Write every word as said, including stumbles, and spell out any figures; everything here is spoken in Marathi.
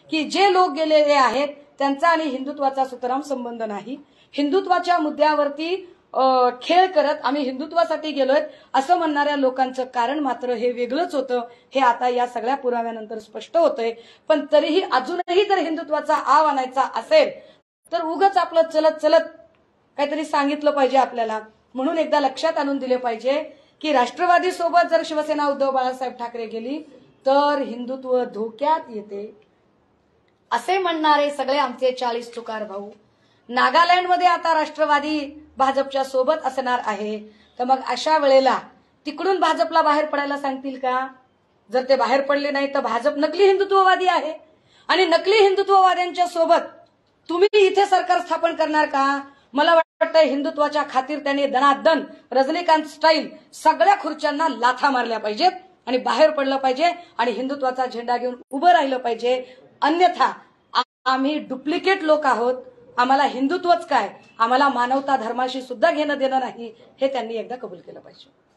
की जे लोक गेलेले आहेत त्यांचा आणि हिंदुत्वाचा सुतराम संबंध नाही। हिंदुत्वाच्या मुद्द्यावरती खेळ करत आम्ही हिंदुत्वासाठी गेलोय असं म्हणणाऱ्या लोकांचं कारण मात्र हे वेगळंच होतं, हे आता या सगळ्या पुराव्यानंतर स्पष्ट होतंय। पण तरीही अजूनही जर हिंदुत्वाचा आव आणायचा असेल तर उगाच आपलं चलत चलत काहीतरी सांगितलं पाहिजे आपल्याला। म्हणून एकदा लक्षात आणून दिले पाहिजे की राष्ट्रवादी सोबत जर शिवसेना उद्धव बाळासाहेब ठाकरे गेली तर हिंदुत्व धोक्यात येते असे म्हणणारे सगळे आमचे चाळीस चुकार भाऊ नागालँडमध्ये आता राष्ट्रवादी भाजपच्या सोबत असणार आहे। तर मग अशा वेळेला तिकडून भाजपला बाहेर पडायला सांगतील का? जर ते बाहेर पडले नाही तर भाजप नकली हिंदुत्ववादी आहे आणि नकली हिंदुत्ववाद्यांच्या सोबत तुम्ही इथे सरकार स्थापन करणार का? मला वाटतं हिंदुत्वाच्या खातीर त्यांनी दनादन रजनीकांत स्टाईल सगळ्या खुर्च्यांना लाथा मारल्या पाहिजेत आणि बाहेर पडलं पाहिजे आणि हिंदुत्वाचा झेंडा घेऊन उभं राहिलं पाहिजे। अन्यथा आम्ही डुप्लिकेट लोक आहोत, आम्हाला हिंदुत्वच काय, आम्हाला मानवता धर्माशी सुद्धा घेणं देणं नाही, हे त्यांनी एकदा कबूल केलं पाहिजे।